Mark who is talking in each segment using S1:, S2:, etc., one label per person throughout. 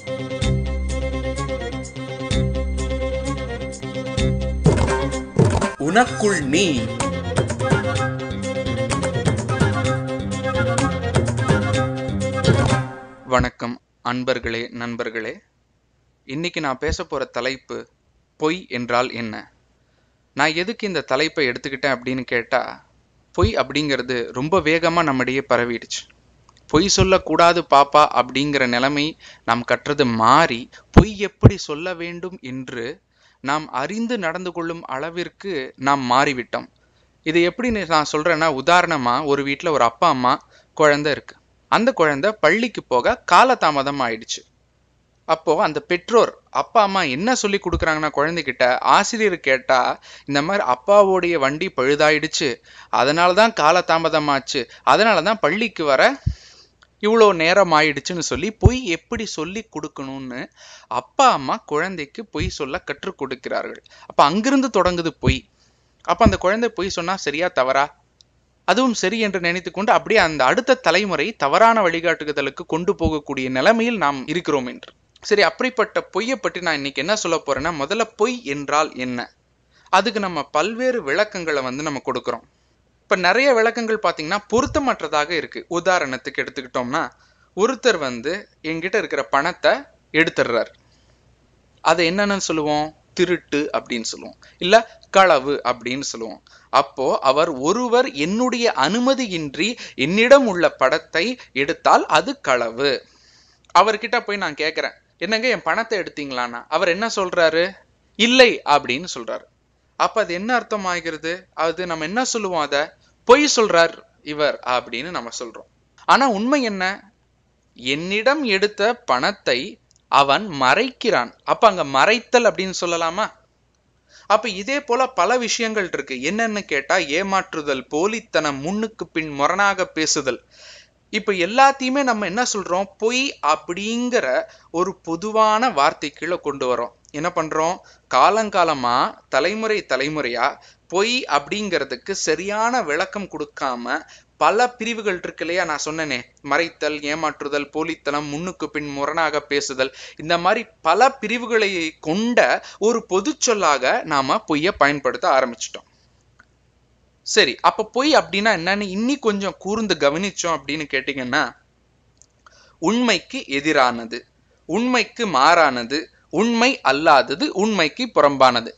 S1: உனக்குள் நீ. வணக்கம் அன்பர்களே, நண்பர்களே. இன்னைக்கு நான் பேச போற தலைப்பு பொய் என்றால் என்ன. நான் எதுக்கு இந்த தலைப்பை எடுத்துக்கிட்டேன் அப்படின்னு கேட்டா, பொய் அப்படிங்கிறது ரொம்ப வேகமா நம்மிடையே பரவிடுச்சு. பொய் சொல்லக்கூடாது பாப்பா அப்படிங்கிற நிலைமை நாம் கற்றது மாறி, பொய் எப்படி சொல்ல வேண்டும் என்று நாம் அறிந்து நடந்து கொள்ளும் அளவிற்கு நாம் மாறிவிட்டோம். இது எப்படி நான் சொல்றேன்னா, உதாரணமா ஒரு வீட்டில் ஒரு அப்பா அம்மா குழந்தை இருக்கு. அந்த குழந்தை பள்ளிக்கு போக காலதாமதம் ஆயிடுச்சு. அப்போ அந்த பெற்றோர் அப்பா அம்மா என்ன சொல்லி கொடுக்குறாங்கன்னா, குழந்தைகிட்ட ஆசிரியர் கேட்டா, இந்த மாதிரி அப்பாவோடைய வண்டி பழுதாயிடுச்சு, அதனாலதான் காலதாமதம் ஆச்சு, அதனாலதான் பள்ளிக்கு வர இவ்வளோ நேரம் ஆயிடுச்சுன்னு சொல்லி பொய் எப்படி சொல்லி கொடுக்கணும்னு அப்பா அம்மா குழந்தைக்கு பொய் சொல்ல கற்றுக் கொடுக்கிறார்கள். அப்ப அங்கிருந்து தொடங்குது பொய். அப்ப அந்த குழந்தை பொய் சொன்னா சரியா தவறா? அதுவும் சரி என்று நினைத்து கொண்டு அப்படியே அந்த அடுத்த தலைமுறை தவறான வழிகாட்டுதலுக்கு கொண்டு போகக்கூடிய நிலைமையில் நாம் இருக்கிறோம் என்று. சரி, அப்படிப்பட்ட பொய்யை பற்றி நான் இன்னைக்கு என்ன சொல்ல போறேன்னா, முதல்ல பொய் என்றால் என்ன, அதுக்கு நம்ம பல்வேறு விளக்கங்களை நம்ம கொடுக்கிறோம். இப்ப நிறைய விளக்கங்கள் பாத்தீங்கன்னா பொருத்தமற்றதாக இருக்கு. உதாரணத்துக்கு எடுத்துக்கிட்டோம்னா, ஒருத்தர் என்கிட்ட இருக்கிற பணத்தை எடுத்துடுறாரு. அதை என்னன்னு சொல்லுவோம்? திருட்டு அப்படின்னு சொல்லுவோம், இல்ல களவு அப்படின்னு சொல்லுவோம். அப்போ அவர் ஒருவர் என்னுடைய அனுமதியின்றி என்னிடம் உள்ள பணத்தை எடுத்தால் அது களவு. அவர்கிட்ட போய் நான் கேட்கிறேன், என்னங்க என் பணத்தை எடுத்தீங்களான்னா, அவர் என்ன சொல்றாரு? இல்லை அப்படின்னு சொல்றாரு. அப்ப அது என்ன அர்த்தம் ஆகிறது? அது நம்ம என்ன சொல்லுவோம்? அத பொய் சொல்றார் இவர் அப்படின்னு நம்ம சொல்றோம். ஆனா உண்மை என்ன? என்னிடம் எடுத்த பணத்தை அவன் மறைக்கிறான். அப்ப அங்க மறைத்தல் அப்படின்னு சொல்லலாமா? அப்ப இதே போல பல விஷயங்கள் இருக்கு. என்னன்னு கேட்டா, ஏமாற்றுதல், போலித்தனம், முன்னுக்கு பின் முரணாக பேசுதல். இப்ப எல்லாத்தையுமே நம்ம என்ன சொல்றோம்? பொய் அப்படிங்கிற ஒரு பொதுவான வார்த்தை கீழே கொண்டு வரோம். என்ன பண்றோம்? காலங்காலமா தலைமுறையா பொய் அப்படிங்கிறதுக்கு சரியான விளக்கம் கொடுக்காம பல பிரிவுகள் இருக்கு இல்லையா? நான் சொன்னேனே, மறைத்தல், ஏமாற்றுதல், போலித்தனம், முன்னுக்கு பின் முரணாக பேசுதல், இந்த மாதிரி பல பிரிவுகளை கொண்ட ஒரு பொது சொல்லாக நாம பொய்ய பயன்படுத்த ஆரம்பிச்சிட்டோம். சரி, அப்ப பொய் அப்படின்னா என்னன்னு இன்னி கொஞ்சம் கூர்ந்து கவனிச்சோம் அப்படின்னு கேட்டீங்கன்னா, உண்மைக்கு எதிரானது, உண்மைக்கு மாறானது, உண்மை அல்லாதது, உண்மைக்கு புறம்பானது.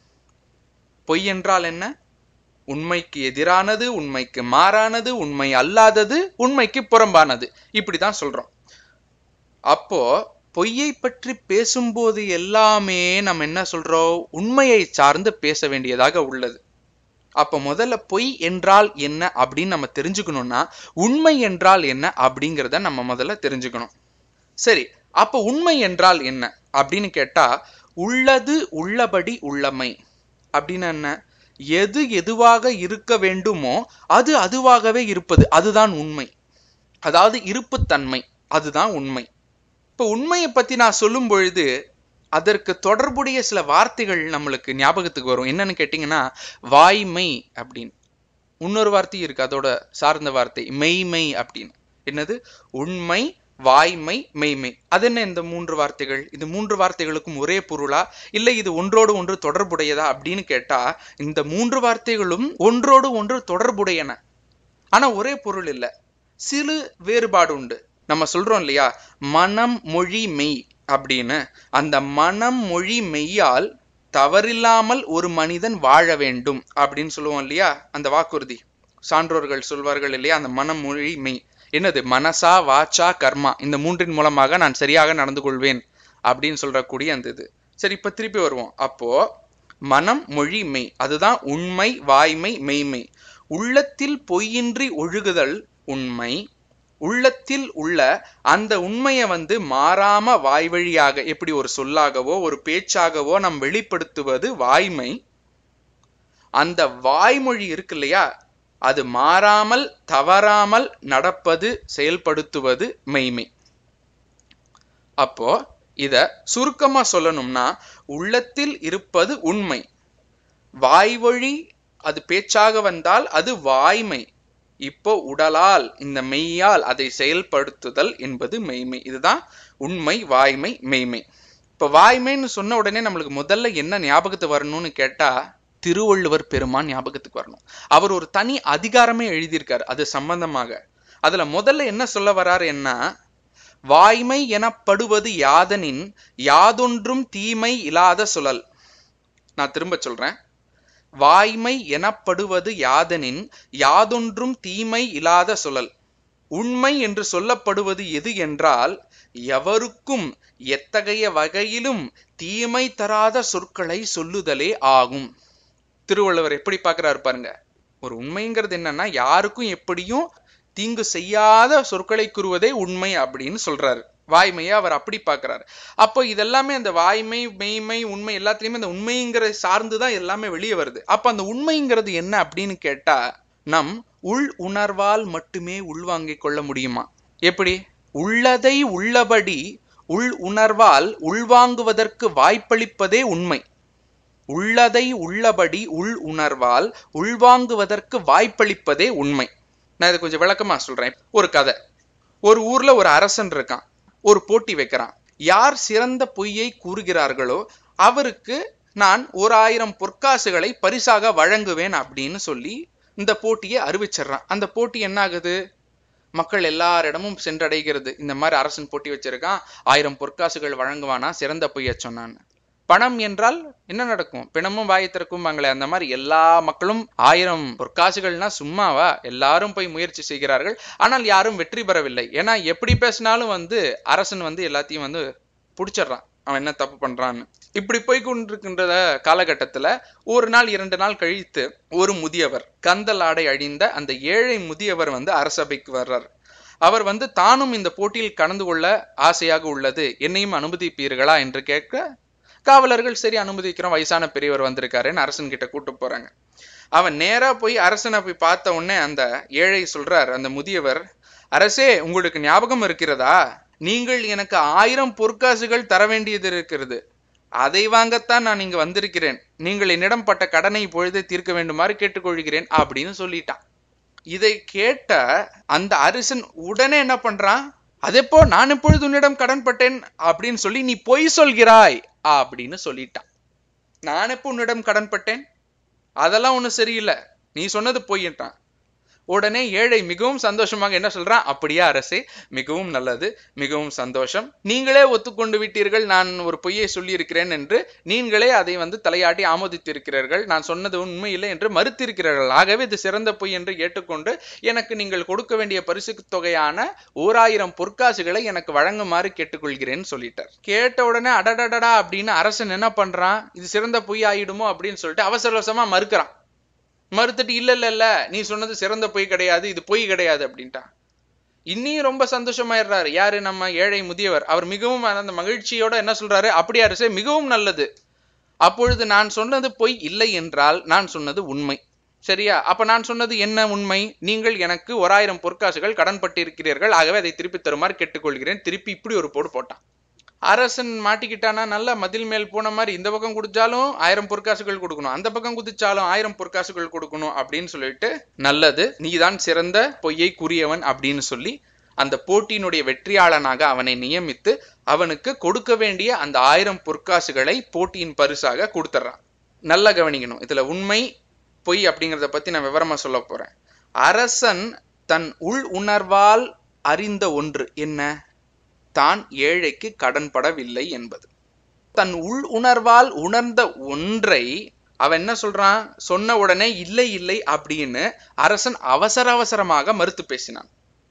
S1: பொய் என்றால் என்ன? உண்மைக்கு எதிரானது, உண்மைக்கு மாறானது, உண்மை அல்லாதது, உண்மைக்கு புறம்பானது, இப்படிதான் சொல்றோம். அப்போ பொய்யை பற்றி பேசும்போது எல்லாமே நம்ம என்ன சொல்றோம்? உண்மையை சார்ந்து பேச வேண்டியதாக உள்ளது. அப்ப முதல்ல பொய் என்றால் என்ன அப்படின்னு நம்ம தெரிஞ்சுக்கணும்னா, உண்மை என்றால் என்ன அப்படிங்கிறத நம்ம முதல்ல தெரிஞ்சுக்கணும். சரி, அப்ப உண்மை என்றால் என்ன அப்படின்னு கேட்டா, உள்ளது உள்ளபடி உள்ளமை அப்படின்னு என்ன? எது எதுவாக இருக்க வேண்டுமோ அது அதுவாகவே இருப்பது, அதுதான் உண்மை. அதாவது இருப்புத்தன்மை, அதுதான் உண்மை. இப்ப உண்மையை பத்தி நான் சொல்லும் பொழுது அதற்கு தொடர்புடைய சில வார்த்தைகள் நம்மளுக்கு ஞாபகத்துக்கு வரும். என்னன்னு கேட்டீங்கன்னா, வாய்மை அப்படின்னு இன்னொரு வார்த்தை இருக்கு, அதோட சார்ந்த வார்த்தை மெய்மை அப்படின்னு. என்னது? உண்மை, வாய்மை, மெய்மை. அது என்ன இந்த மூன்று வார்த்தைகள்? இந்த மூன்று வார்த்தைகளுக்கும் ஒரே பொருளா, இல்லை இது ஒன்றோடு ஒன்று தொடர்புடையதா அப்படின்னு கேட்டா, இந்த மூன்று வார்த்தைகளும் ஒன்றோடு ஒன்று தொடர்புடையன, ஆனா ஒரே பொருள் இல்ல, சிறு வேறுபாடு உண்டு. நம்ம சொல்றோம் இல்லையா, மனம் மொழி மெய் அப்படின்னு. அந்த மனம் மொழி மெய்யால் தவறில்லாமல் ஒரு மனிதன் வாழ வேண்டும் அப்படின்னு சொல்லுவோம் இல்லையா, அந்த வாக்குறுதி. சான்றோர்கள் சொல்வார்கள் இல்லையா, அந்த மனம் மொழி மெய். என்னது? மனசா, வாச்சா, கர்மா, இந்த மூன்றின் மூலமாக நான் சரியாக நடந்து கொள்வேன் அப்படின்னு சொல்றக்கூடிய அந்த இது. சரி, இப்ப திருப்பி வருவோம். அப்போ மனம் மொழி மெய், அதுதான் உண்மை, வாய்மை, மெய்மை. உள்ளத்தில் பொய்யின்றி ஒழுகுதல் உண்மை. உள்ளத்தில் உள்ள அந்த உண்மையை மாறாம வாய் வழியாக, எப்படி ஒரு சொல்லாகவோ ஒரு பேச்சாகவோ நாம் வெளிப்படுத்துவது வாய்மை. அந்த வாய்மொழி இருக்கு இல்லையா, அது மாறாமல் தவறாமல் நடப்பது, செயல்படுத்துவது மெய்மை. அப்போ இத சுருக்கமா சொல்லணும்னா, உள்ளத்தில் இருப்பது உண்மை, வாய்வழி அது பேச்சாக வந்தால் அது வாய்மை, இப்போ உடலால் இந்த மெய்யால் அதை செயல்படுத்துதல் என்பது மெய்மை. இதுதான் உண்மை, வாய்மை, மெய்மை. இப்ப வாய்மைன்னு சொன்ன உடனே நம்மளுக்கு முதல்ல என்ன ஞாபகத்துக்கு வரணும்னு கேட்டா திருவள்ளுவர் பெருமான் ஞாபகத்துக்கு வரணும். அவர் ஒரு தனி அதிகாரமே எழுதியிருக்காரு அது சம்பந்தமாக. அதுல முதல்ல என்ன சொல்ல வர்றாரு என்ன, வாய்மை எனப்படுவது யாதனின் யாதொன்றும் தீமை இல்லாத சுழல். நான் திரும்ப சொல்றேன். வாய்மை எனப்படுவது யாதனின் யாதொன்றும் தீமை இல்லாத சுழல். உண்மை என்று சொல்லப்படுவது எது என்றால் எவருக்கும் எத்தகைய வகையிலும் தீமை தராத சொற்களை சொல்லுதலே ஆகும். திருவள்ளுவர் எப்படி பார்க்கிறாரு பாருங்க. ஒரு உண்மைங்கிறது என்னன்னா யாருக்கும் எப்படியும் தீங்கு செய்யாத சொற்களை கூறுவதே உண்மை அப்படின்னு சொல்றாரு. வாய்மையை அவர் அப்படி பார்க்கிறாரு. அப்போ இதெல்லாமே அந்த வாய்மை, மெய்மை, உண்மை எல்லாத்துலயுமே அந்த உண்மைங்கிறத சார்ந்துதான் எல்லாமே வெளியே வருது. அப்ப அந்த உண்மைங்கிறது என்ன அப்படின்னு கேட்டா நம் உள் உணர்வால் மட்டுமே உள்வாங்கிக் கொள்ள முடியுமா? எப்படி? உள்ளதை உள்ளபடி உள் உணர்வால் உள்வாங்குவதற்கு வாய்ப்பளிப்பதே உண்மை. உள்ளதை உள்ளபடி உள் உணர்வால் உள்வாங்குவதற்கு வாய்ப்பளிப்பதே உண்மை. நான் இதை கொஞ்சம் விளக்கமா சொல்றேன். ஒரு கதை. ஒரு ஊர்ல ஒரு அரசன் இருக்கான். ஒரு போட்டி வைக்கிறான். யார் சிறந்த பொய்யை கூறுகிறார்களோ அவருக்கு நான் 1000 பொற்காசுகளை பரிசாக வழங்குவேன் அப்படின்னு சொல்லி இந்த போட்டியை அறிவிச்சிடறான். அந்த போட்டி என்ன ஆகுது? மக்கள் எல்லாரிடமும் சென்றடைகிறது. இந்த மாதிரி அரசன் போட்டி வச்சிருக்கான், 1000 பொற்காசுகள் வழங்குவானா சிறந்த பொய்ய சொன்னான்னு. பணம் என்றால் என்ன நடக்கும்? பிணமும் வாயை திறக்கும்பாங்களே, அந்த மாதிரி எல்லா மக்களும் 1000 பொற்காசுகள்னா சும்மாவா? எல்லாரும் போய் முயற்சி செய்கிறார்கள். ஆனால் யாரும் வெற்றி பெறவில்லை. ஏன்னா எப்படி பேசினாலும் அரசன் எல்லாத்தையும் புடிச்சிடறான், அவன் என்ன தப்பு பண்றான்னு. இப்படி போய்கொண்டிருக்கின்ற காலகட்டத்துல ஒரு நாள் 2 நாள் கழித்து ஒரு முதியவர், கந்தல் ஆடை அழிந்த அந்த ஏழை முதியவர் அரசபைக்கு வர்றார். அவர் தானும் இந்த போட்டியில் கலந்து கொள்ள ஆசையாக உள்ளது, என்னையும் அனுமதிப்பீர்களா என்று கேட்க காவலர்கள் சரி அனுமதிக்கிறோம், வயசான பெரியவர் வந்திருக்காருன்னு அரசன் கிட்ட கூட்டு போறாங்க. அவன் நேரா போய் அரசனை போய் பார்த்த உடனே அந்த ஏழை சொல்றார், அந்த முதியவர், அரசே உங்களுக்கு ஞாபகம் இருக்கிறதா, நீங்கள் எனக்கு 1000 பொற்காசுகள் தர வேண்டியது இருக்கிறது, அதை வாங்கத்தான் நான் இங்க வந்திருக்கிறேன், நீங்கள் என்னிடம் பட்ட கடனை இப்பொழுதே தீர்க்க வேண்டுமாறு கேட்டுக்கொள்கிறேன் அப்படின்னு சொல்லிட்டான். இதை கேட்ட அந்த அரசன் உடனே என்ன பண்றான், அதெப்போ நான் எப்பொழுது உன்னிடம் கடன் பட்டேன் அப்படின்னு சொல்லி நீ பொய் சொல்கிறாய் அப்படின்னு சொல்லிட்டான். நான் எப்போ உன்னிடம் கடன் பட்டேன், அதெல்லாம் ஒன்றும் சரியில்லை, நீ சொன்னது பொய்யிட்டான். உடனே ஏழை மிகவும் சந்தோஷமாக என்ன சொல்றான், அப்படியா அரசே, மிகவும் நல்லது, மிகவும் சந்தோஷம், நீங்களே ஒத்துக்கொண்டு விட்டீர்கள் நான் ஒரு பொய்யை சொல்லி இருக்கிறேன் என்று, நீங்களே அதை தலையாட்டி ஆமோதித்திருக்கிறீர்கள், நான் சொன்னது உண்மை இல்லை என்று மறுத்திருக்கிறீர்கள், ஆகவே இது சிறந்த பொய் என்று ஏற்றுக்கொண்டு எனக்கு நீங்கள் கொடுக்க வேண்டிய பரிசு தொகையான 1000 பொற்காசுகளை எனக்கு வழங்குமாறு கேட்டுக்கொள்கிறேன்னு சொல்லிட்டார். கேட்ட உடனே அடடடடா அப்படின்னு அரசன் என்ன பண்றான், இது சிறந்த பொய் ஆயிடுமோ அப்படின்னு சொல்லிட்டு அவசர அவசரமா மறுக்கிறான். மறுத்துட்டு இல்ல இல்ல இல்ல நீ சொன்னது சிறந்த பொய் கிடையாது, இது பொய் கிடையாது அப்படின்ட்டான். இன்னியும் ரொம்ப சந்தோஷமாயிடுறாரு யாரு, நம்ம ஏழை முதியவர். அவர் மிகவும் அந்த மகிழ்ச்சியோட என்ன சொல்றாரு, அப்படியா அரசே, மிகவும் நல்லது, அப்பொழுது நான் சொன்னது பொய் இல்லை என்றால் நான் சொன்னது உண்மை, சரியா? அப்ப நான் சொன்னது என்ன உண்மை, நீங்கள் எனக்கு 1000 பொற்காசுகள் கடன் பட்டிருக்கிறீர்கள், ஆகவே அதை திருப்பி தருமாறு கேட்டுக்கொள்கிறேன். திருப்பி இப்படி ஒரு போடு போட்டான். அரசன் மாட்டிக்கிட்டானா, நல்லா மதில் மேல் போன மாதிரி, இந்த பக்கம் குதிச்சாலும் 1000 பொற்காசுகள் கொடுக்கணும், அந்த பக்கம் குதிச்சாலும் 1000 பொற்காசுகள் கொடுக்கணும் அப்படின்னு சொல்லிட்டு, நல்லது நீதான் சிறந்த பொய்யை கூறியவன் அப்படின்னு சொல்லி அந்த போட்டியினுடைய வெற்றியாளனாக அவனை நியமித்து அவனுக்கு கொடுக்க வேண்டிய அந்த 1000 பொற்காசுகளை போட்டியின் பரிசாக கொடுத்துட்றான். நல்லா கவனிக்கணும், இதுல உண்மை பொய் அப்படிங்கிறத பத்தி நான் விவரமா சொல்ல போறேன். அரசன் தன் உள் உணர்வால் அறிந்த ஒன்று என்ன, தான் ஏழைக்கு கடன்படவில்லை என்பது. தன் உள் உணர்வால் உணர்ந்த ஒன்றை அவன் என்ன சொல்றான், சொன்ன உடனே இல்லை இல்லை அப்படின்னு அரசன் அவசர அவசரமாக மறுத்து பேசினான்.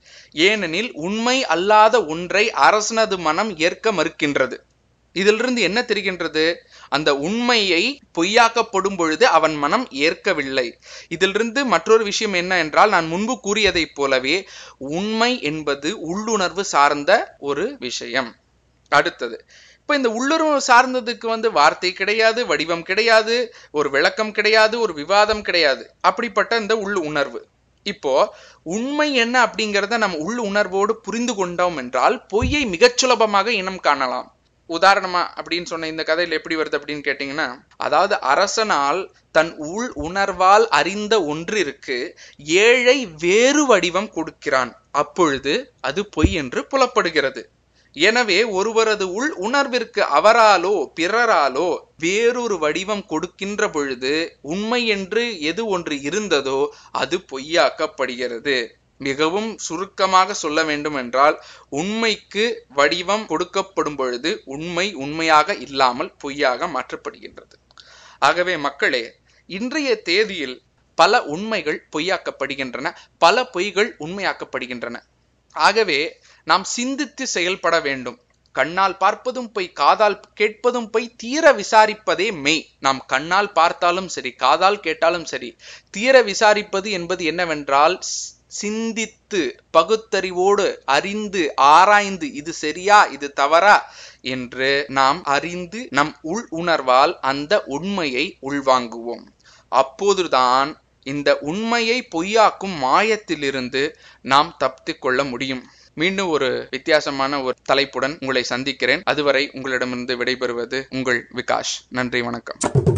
S1: ஏனெனில் உண்மை அல்லாத ஒன்றை அரசனது மனம் ஏற்க மறுக்கின்றது. இதிலிருந்து என்ன தெரிகின்றது, அந்த உண்மையை பொய்யாக்கப்படும் பொழுது அவன் மனம் ஏற்கவில்லை. இதிலிருந்து மற்றொரு விஷயம் என்ன என்றால், நான் முன்பு கூறியதைப் போலவே உண்மை என்பது உள்ளுணர்வு சார்ந்த ஒரு விஷயம். அடுத்தது, இப்ப இந்த உள்ளுணர்வு சார்ந்ததுக்கு வார்த்தை கிடையாது, வடிவம் கிடையாது, ஒரு விளக்கம் கிடையாது, ஒரு விவாதம் கிடையாது, அப்படிப்பட்ட இந்த உள் உணர்வு. இப்போ உண்மை என்ன அப்படிங்கிறத நம்ம உள் உணர்வோடு புரிந்து கொண்டோம் என்றால் பொய்யை மிகச் சுலபமாக இனம் காணலாம். உதாரணமா அப்படின்னு சொன்ன இந்த கதையில எப்படி வருது அப்படின்னு கேட்டீங்கன்னா, அதாவது அரசனால் தன் உள் உணர்வால் அறிந்த ஒன்றிற்கு ஏழை வேறு வடிவம் கொடுக்கிறான், அப்பொழுது அது பொய் என்று புலப்படுகிறது. எனவே ஒருவரது உள் உணர்விற்கு அவராலோ பிறராலோ வேறொரு வடிவம் கொடுக்கின்ற பொழுது உண்மை என்று எது ஒன்று இருந்ததோ அது பொய்யாக்கப்படுகிறது. மிகவும் சுருக்கமாக சொல்ல வேண்டும் என்றால், உண்மைக்கு வடிவம் கொடுக்கப்படும் பொழுது உண்மை உண்மையாக இல்லாமல் பொய்யாக மாற்றப்படுகின்றது. ஆகவே மக்களே, இன்றைய தேதியில் பல உண்மைகள் பொய்யாக்கப்படுகின்றன, பல பொய்கள் உண்மையாக்கப்படுகின்றன. ஆகவே நாம் சிந்தித்து செயல்பட வேண்டும். கண்ணால் பார்ப்பதும் பொய், காதால் கேட்பதும் பொய், தீர விசாரிப்பதே மெய். நாம் கண்ணால் பார்த்தாலும் சரி, காதால் கேட்டாலும் சரி, தீர விசாரிப்பது என்பது என்னவென்றால், சிந்தித்து பகுத்தறிவோடு அறிந்து ஆராய்ந்து இது சரியா இது தவறா என்று நாம் அறிந்து நம் உள் உணர்வால் அந்த உண்மையை உள்வாங்குவோம். அப்போதுதான் இந்த உண்மையை பொய்யாக்கும் மாயத்திலிருந்து நாம் தப்பித்துக் கொள்ள முடியும். மீண்டும் ஒரு வித்தியாசமான ஒரு தலைப்புடன் உங்களை சந்திக்கிறேன். அதுவரை உங்களிடமிருந்து விடைபெறுவது உங்கள் விகாஷ். நன்றி, வணக்கம்.